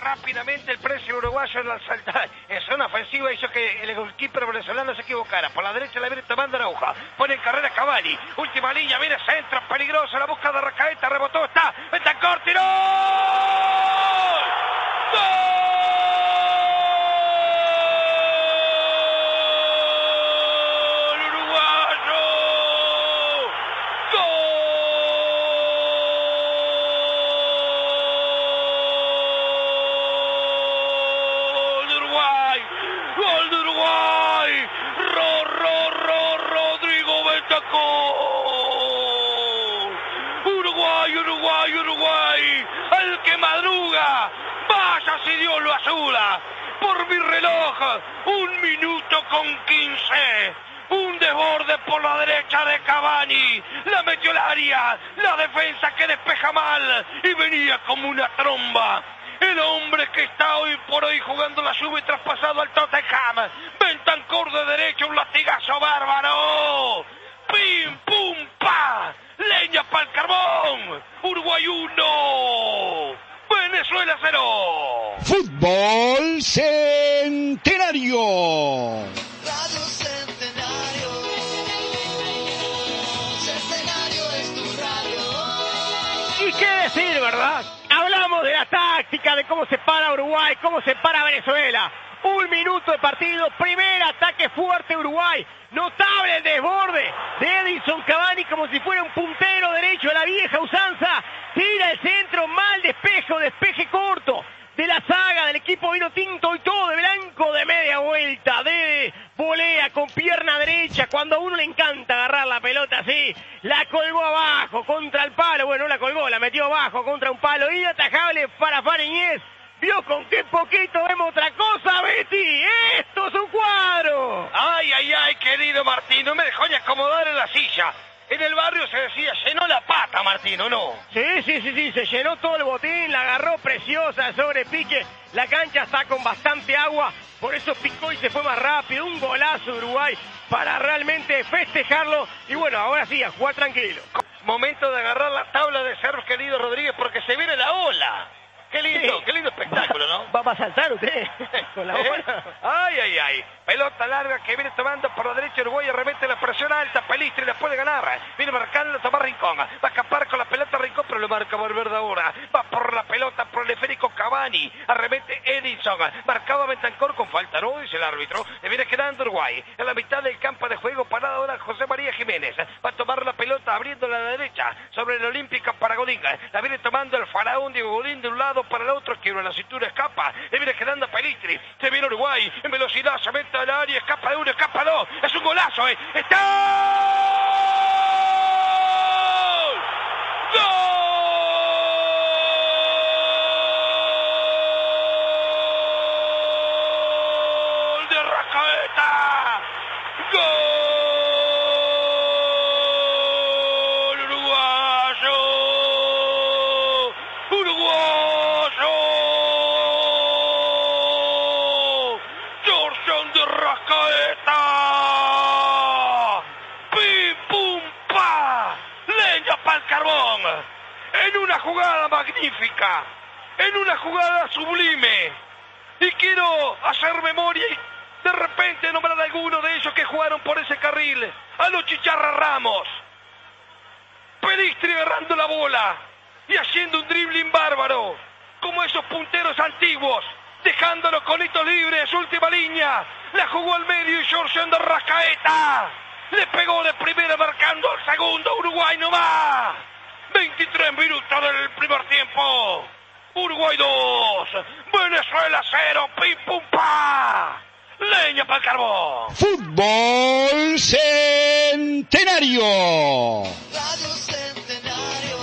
rápidamente el precio uruguayo al saltar. En zona ofensiva hizo que el goalkeeper venezolano se equivocara. Por la derecha la viene tomando Araujo. Pone en carrera Cavani. Última línea, viene centro, peligroso. La busca de Arrascaeta, rebotó, está. Bentancur, tiró. ¡Gol! Uruguay, el que madruga, vaya si Dios lo ayuda, por mi reloj, 1 minuto con 15, un desborde por la derecha de Cavani, la metió al área, la defensa que despeja mal, y venía como una tromba, el hombre que está hoy por hoy jugando la Juve traspasado al Tottenham, Bentancur de derecha, un latigazo bárbaro, pim, pum, pa, leña pa'l carbón, Uruguay 1, Venezuela 0. Fútbol Centenario. Radio Centenario, Centenario es tu radio. ¿Y qué decir, verdad? Hablamos de la táctica, de cómo se para Uruguay, cómo se para Venezuela. 1 minuto de partido, primer ataque fuerte Uruguay. Notable el desborde de Edinson Cavani como si fuera un puntero derecho a la vieja usanza. Tira el centro, mal despeje corto de la saga del equipo vino tinto y todo de blanco de media vuelta, de volea con pierna derecha, cuando a uno le encanta agarrar la pelota así, la colgó abajo contra el palo, bueno, no la colgó, la metió abajo contra un palo, inatajable para Fariñez. ¿Vio con qué poquito vemos otra cosa, Betty? ¡Esto es un cuadro! Ay, ay, ay, querido Martín, no me dejó ni acomodar en la silla. En el barrio se decía, llenó la pata, Martín, ¿o no? Sí, se llenó todo el botín, la agarró preciosa sobre pique. La cancha está con bastante agua, por eso picó y se fue más rápido. Un golazo de Uruguay para realmente festejarlo. Y bueno, ahora sí, a jugar tranquilo. Momento de agarrar la tabla de surf, querido Rodríguez, porque se viene la ola. Qué lindo, Sí. Qué lindo espectáculo, ¿no? Va a saltar usted con la bola. Ay, ay, ay. Pelota larga que viene tomando por la derecha Uruguay, remete la presión alta, Pelistri la puede ganar. Viene marcando, toma Rincón. Va a escapar con la pelota Rincón, pero lo marca Valverde ahora. Va por la pelota, por el esférico Cavani. Arremete Edinson. Marcaba Bentancur con falta, ¿no? Dice el árbitro. Le viene quedando Uruguay. En la mitad del campo de juego, parado ahora José María Jiménez. Va a tomar la pelota, abriéndola a la derecha. Sobre el Olímpica para Godín. La viene tomando el faraón Diego Godín de un lado para el otro, quiebra la cintura, escapa, le viene quedando a Pelistri, se viene Uruguay, en velocidad, se mete al área, escapa de uno, escapa dos, es un golazo, ¡está! ¡Gol de Arrascaeta! ¡Gol! Carbón, en una jugada magnífica, en una jugada sublime, y quiero hacer memoria y de repente nombrar a alguno de ellos que jugaron por ese carril, a los Chicharra Ramos, Pelistri agarrando la bola y haciendo un dribbling bárbaro, como esos punteros antiguos, dejándolo con hitos libres, última línea, la jugó al medio y Jorge de Arrascaeta. Le pegó de primera marcando al segundo, Uruguay nomás. 23 minutos del primer tiempo. Uruguay 2, Venezuela 0, pim pum pa. Leña para el carbón. Fútbol Centenario. Radio Centenario,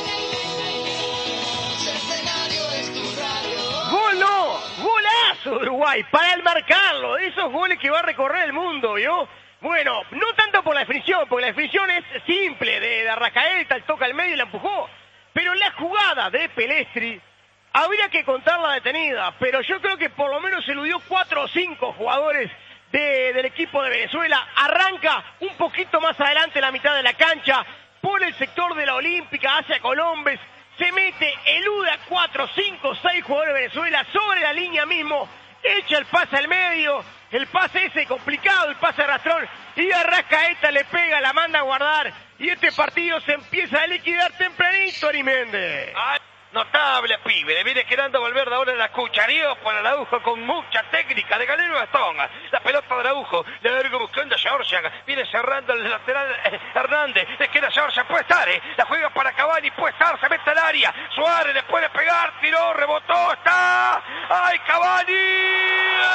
Centenario es tu radio. ¡Gol no! ¡Golazo de Uruguay! Para el marcarlo, esos goles que va a recorrer el mundo, ¿vio? Bueno, no tanto por la definición, porque la definición es simple, de Arrascaeta, el toca al medio y la empujó. Pero la jugada de Pelistri, habría que contarla detenida, pero yo creo que por lo menos eludió 4 o 5 jugadores del equipo de Venezuela. Arranca un poquito más adelante en la mitad de la cancha, por el sector de la Olímpica hacia Colombes, se mete, eluda 4, 5, 6 jugadores de Venezuela sobre la línea mismo, echa el pase al medio, el pase ese complicado, el pase arrastrón, y Arrascaeta le pega, la manda a guardar, y este partido se empieza a liquidar tempranito, Ari Méndez. Notable pibe, le viene quedando Valverde ahora en la cucharío por Araujo con mucha técnica de Galeno Gastón. La pelota de Araujo, largo buscando a Georgian, viene cerrando el lateral Hernández, le queda Georgian, puede estar, la juega para Cavani, puede estar, se mete al área, Suárez le puede pegar, tiró, rebotó, está, ¡ay, Cavani!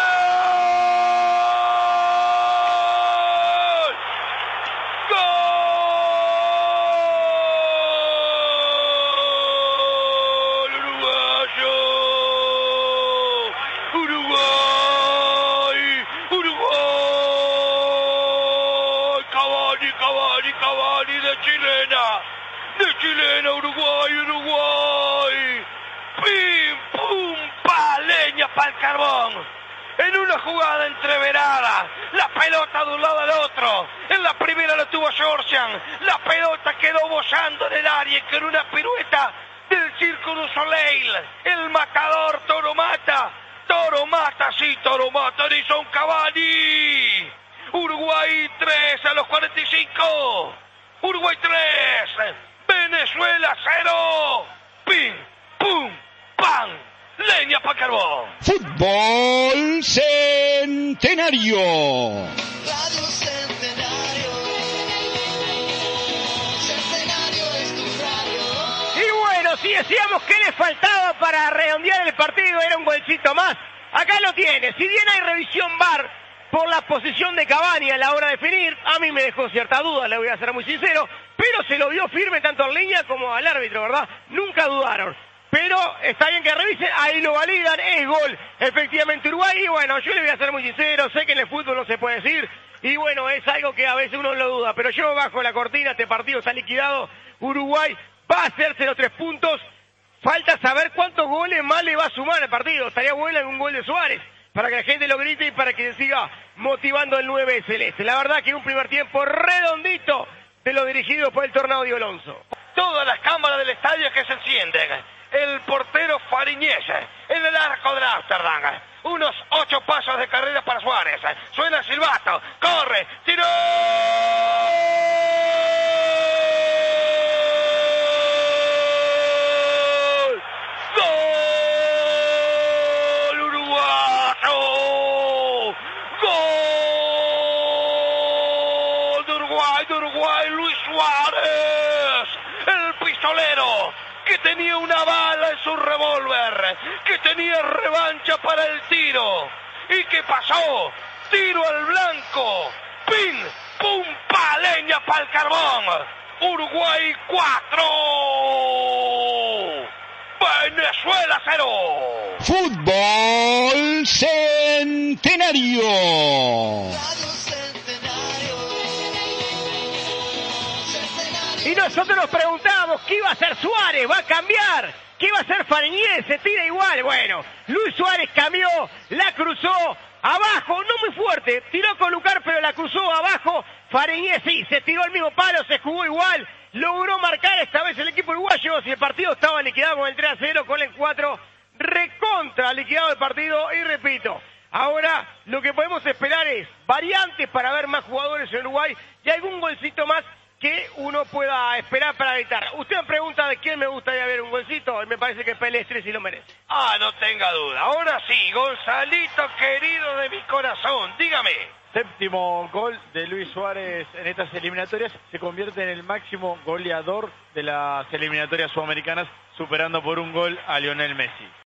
Cavani de chilena, Uruguay, pim, pum, pa, leña pa'l carbón, en una jugada entreverada, la pelota de un lado al otro, en la primera lo tuvo Georgian, la pelota quedó bollando en el área, que en una pirueta del Circo du Soleil, el matador Toro Mata, sí, Toro Mata, Edison Cavani. Uruguay 3 a los 45. Uruguay 3. Venezuela 0. Pim, pum, pam. Leña pa' carbón. Fútbol Centenario. Radio Centenario. Centenario es tu radio. Y bueno, si decíamos que le faltaba para redondear el partido, era un golcito más. Acá lo tiene. Si bien hay revisión VAR por la posición de Cavani a la hora de definir, a mí me dejó cierta duda, le voy a ser muy sincero, pero se lo vio firme tanto en línea como al árbitro, ¿verdad? Nunca dudaron. Pero está bien que revisen, ahí lo validan, es gol, efectivamente Uruguay, y bueno, yo le voy a ser muy sincero, sé que en el fútbol no se puede decir, y bueno, es algo que a veces uno lo duda, pero yo bajo la cortina, este partido está liquidado, Uruguay va a hacerse los 3 puntos, falta saber cuántos goles más le va a sumar al partido, estaría bueno algún gol de Suárez, para que la gente lo grite y para que se siga motivando el 9 celeste. La verdad que un primer tiempo redondito de lo dirigido por el Tornado de Alonso. Todas las cámaras del estadio que se encienden. El portero Fariñez en el arco del Amsterdam. Unos 8 pasos de carrera para Suárez. Suena el silbato. Corre. ¡Tiró! Uruguay, Luis Suárez, el pistolero, que tenía una bala en su revólver, que tenía revancha para el tiro, y que pasó, tiro al blanco, pin, pum, pa, leña pa'l carbón, Uruguay 4, Venezuela 0. Fútbol Centenario. Radio Centenario. Y nosotros nos preguntábamos qué iba a hacer Suárez, va a cambiar, qué iba a hacer Fariñez, se tira igual. Bueno, Luis Suárez cambió, la cruzó abajo, no muy fuerte, tiró con Lucar pero la cruzó abajo. Fariñez sí, se tiró al mismo palo, se jugó igual, logró marcar esta vez el equipo uruguayo. Si el partido estaba liquidado con el 3-0, con el 4, recontra liquidado el partido. Y repito, ahora lo que podemos esperar es variantes para ver más jugadores en Uruguay y algún golcito más que uno pueda esperar para evitar. Usted me pregunta de quién me gustaría ver un golcito, y me parece que Pelestri sí lo merece. No tenga duda. Ahora sí, Gonzalito querido de mi corazón, dígame. Séptimo gol de Luis Suárez en estas eliminatorias, se convierte en el máximo goleador de las eliminatorias sudamericanas, superando por un gol a Lionel Messi.